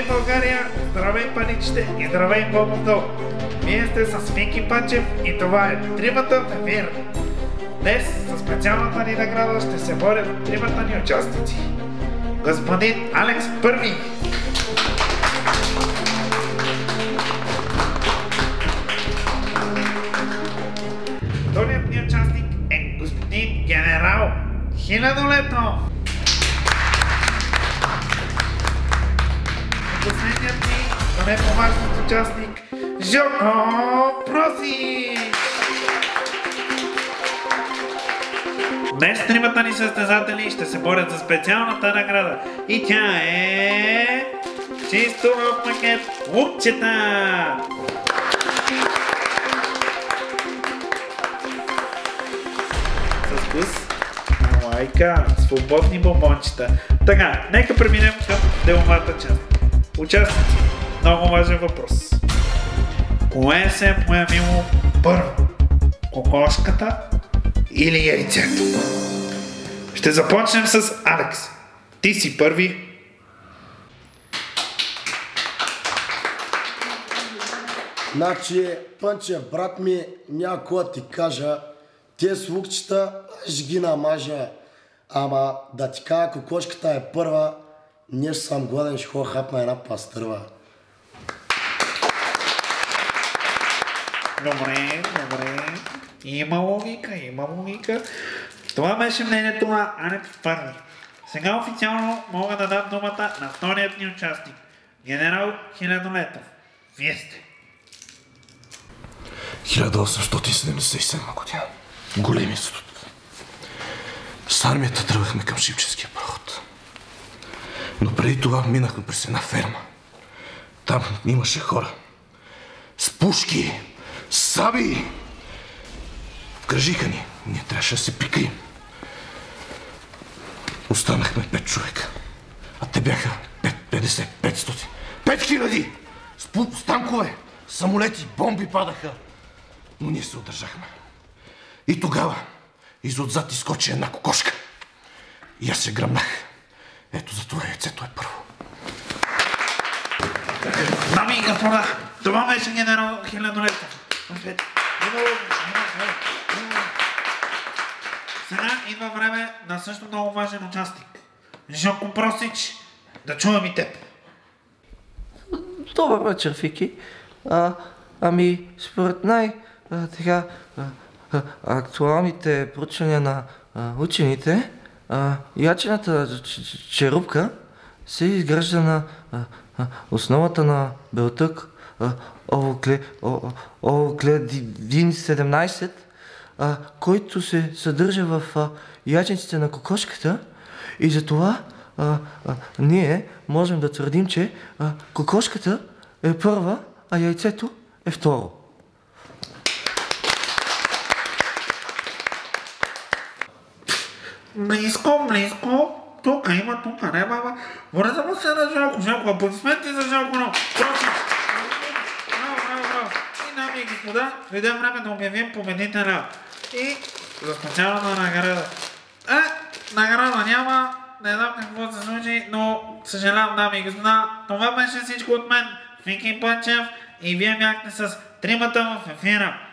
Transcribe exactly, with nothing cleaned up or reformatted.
България! Здравей, паничите и здравей, Бобовдо! Вие сте с Финки Панчев и това е Тримата в ефир. Днес за специалната ни награда ще се борят тримата ни участници. Господин Алекс Първи. Вторият ни участник е господин Генерал Хилядолетов. Последният ни, но не по-важният участник, Жоко Просич. Днес тримата ни състезатели ще се борят за специалната награда и тя е чисто нов пакет лукчета. С вкус на лайка, свободни бомбончета. Така, нека преминем към деловата част. Участници, много важен въпрос. Кое се е появило първо? Кокошката или яйцето? Ще започнем с Алекс. Ти си първи. Значи, Пънчев, брат ми, някой да ти кажа, тези лукчета ще ги намажа, ама да ти кажа, кокошката е първа, ние ще съм гладен, ще ходя хапна една пастърва. Добре, добре. Има логика, има логика. Това беше мнението на Алекс Първи. Сега официално мога да дам думата на вторият ни участник. Генерал Хилядолетов. Вие сте. хиляда осемстотин седемдесет и седма година. Големи студ. С армията тръгнахме към Шипченския проход. Но преди това минахме през една ферма. Там имаше хора. С пушки, с саби. Вкръжиха ни. Ние трябваше да се прикрием. Останахме пет човека. А те бяха петдесет, петстотин. Пет хиляди! С танкове, самолети, бомби падаха. Но ние се удържахме. И тогава изотзад изскочи една кокошка. И аз се гръмнах. Ето за това яйцето е първо. Дами и господа, това беше генерал Хилядолетов. Сега идва време на също много важен участник. Жоко Просич, да чуем и теб. Добър вечер, Фики. А, ами, според най- а, така, а, а, актуалните проучвания на а, учените, а, ячената черупка се изгражда на а, а, основата на белтък овокледин седемнайсет, а, който се съдържа в а, ячениците на кокошката, и затова а, а, ние можем да твърдим, че а, кокошката е първа, а яйцето е второ. Близко, близко. Тук има, тук не, баба. Вързано се на Жалко. Жалко, аплодисменти за Жалко, но Просич. Браво, браво, браво. И, дами и господа, дойде време да обявим победителя. И за специалната награда. Е, награда няма. Не знам какво се случи, но съжалявам, дами и господа. Това беше всичко от мен, Финки Панчев, и вие бяхте с тримата в ефира.